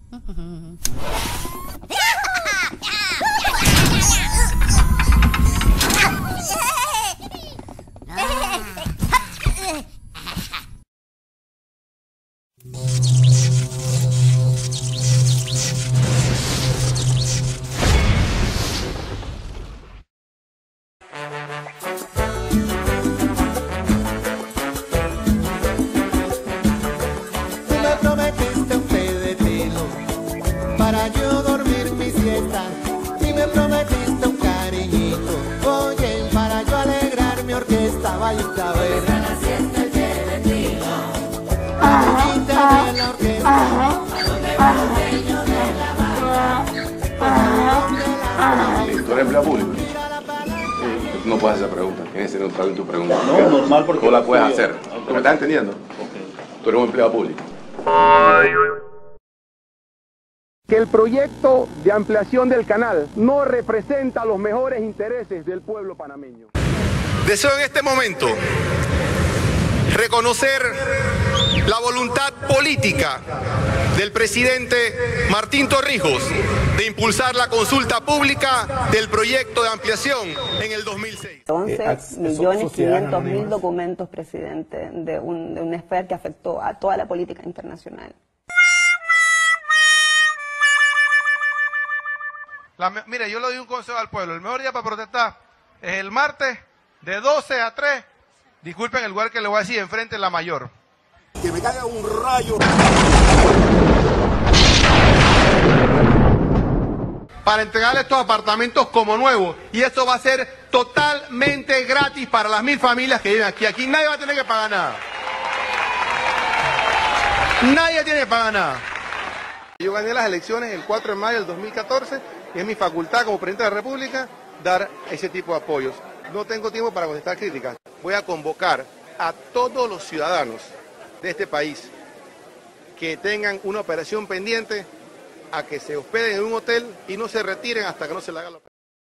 Para yo dormir mi siesta, y me prometiste un cariñito. Oye, para yo alegrar mi orquesta, vaya a ver. La siesta el de la orquesta. ¿Tú eres empleado público? No puedes hacer esa pregunta, tienes que ser neutral en tu pregunta. No, normal porque... Tú la puedes hacer. ¿Tú me estás entendiendo? Tú eres un empleado público. Que el proyecto de ampliación del canal no representa los mejores intereses del pueblo panameño. Deseo en este momento reconocer la voluntad política del presidente Martín Torrijos de impulsar la consulta pública del proyecto de ampliación en el 2006. 11.500.000 documentos, presidente, de un esfer que afectó a toda la política internacional. Mire, yo le doy un consejo al pueblo. El mejor día para protestar es el martes de 12 a 3. Disculpen el lugar que le voy a decir, enfrente de la Mayor. Que me caiga un rayo. Para entregarle estos apartamentos como nuevos. Y esto va a ser totalmente gratis para las 1000 familias que viven aquí. Aquí nadie va a tener que pagar nada. Nadie tiene que pagar nada. Yo gané las elecciones el 4 de mayo del 2014 y es mi facultad como presidente de la República dar ese tipo de apoyos. No tengo tiempo para contestar críticas. Voy a convocar a todos los ciudadanos de este país que tengan una operación pendiente a que se hospeden en un hotel y no se retiren hasta que no se le haga la operación.